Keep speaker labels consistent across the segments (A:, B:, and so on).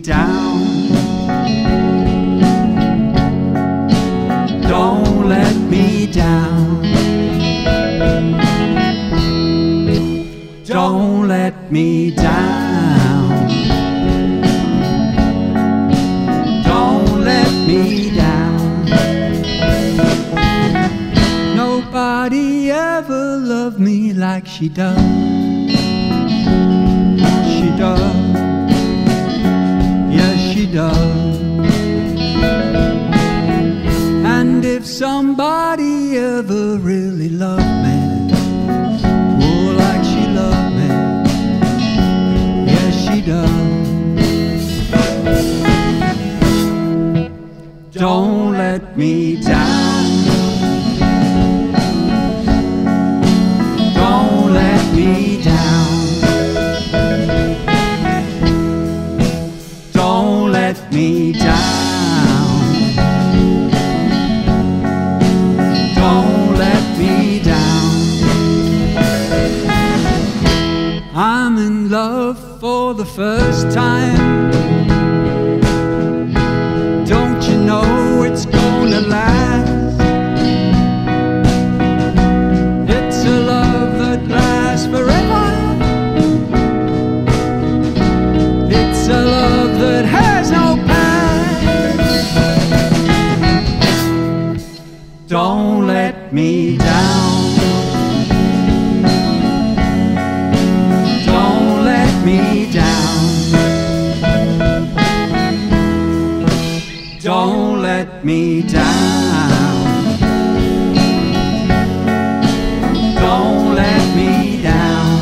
A: down. Don't let me down. Don't let me down. Don't let me down. Nobody ever loved me like she does. She does. Yes, she does. And if somebody ever really loved me, oh, like she loved me, yes, she does. Don't let me down. Don't let me down. Don't let me down. Don't let me down. I'm in love for the first time. Don't you know it's gonna last? It's a love that lasts forever. It's a love that has no past. Don't let me down. Don't let me down. Don't let me down. Don't let me down.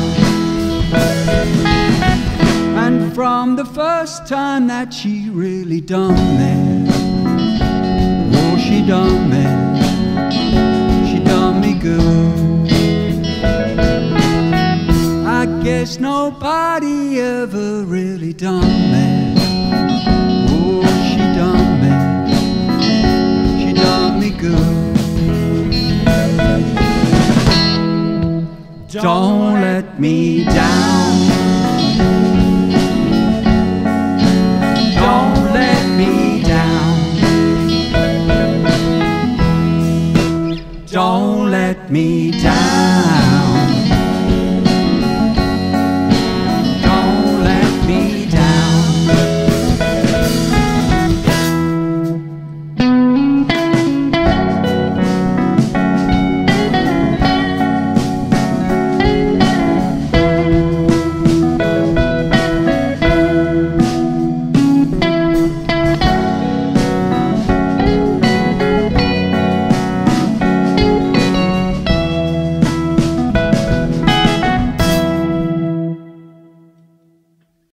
A: And from the first time that she really done me, oh, she done me. She done me good. I guess nobody ever really done me. Oh, she done me. She done me good. Don't let me down. Don't let me down. Don't let me down.